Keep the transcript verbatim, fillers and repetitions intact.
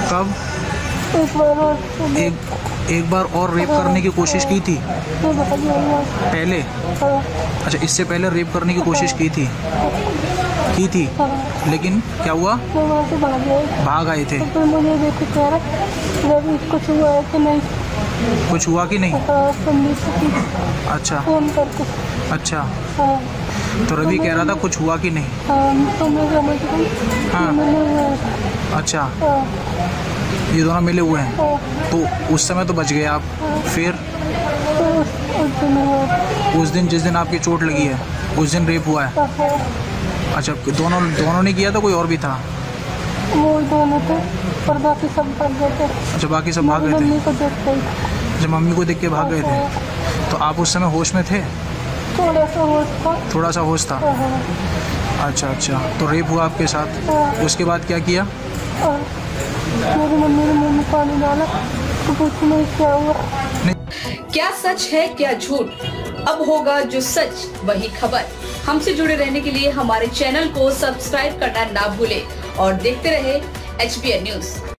कब? एक बार और एक एक बार और रेप करने की कोशिश की थी पहले? अच्छा, इससे पहले रेप करने की कोशिश की थी की थी लेकिन क्या हुआ? भाग आए थे। तो मुझे देखो कह रहा कुछ हुआ है कि नहीं, कुछ हुआ कि नहीं? अच्छा फोन करके। अच्छा, तो रवि कह रहा था कुछ हुआ कि नहीं? तो मैं समझ गई। हाँ, अच्छा, ये दोनों मिले हुए हैं। तो उस समय तो बच गए आप, फिर उस दिन जिस दिन आपकी चोट लगी है उस दिन रेप हुआ है? अच्छा, दोनों दोनों ने किया था, कोई और भी था? वो दोनों थे और बाकी सब भाग गए थे। अच्छा, बाकी सब भाग गए थे। मम्मी को देख के जब मम्मी को देख के भाग गए थे, तो आप उस समय होश में थे? थोड़ा सा होश था। थोड़ा सा होश था। अच्छा अच्छा, तो रेप हुआ आपके साथ, उसके बाद क्या किया? मेरी मम्मी ने मुंह में पानी डाला तो पूछने क्या हुआ। क्या सच है क्या झूठ, अब होगा जो सच वही खबर। हमसे जुड़े रहने के लिए हमारे चैनल को सब्सक्राइब करना ना भूले और देखते रहे एच बी एन न्यूज।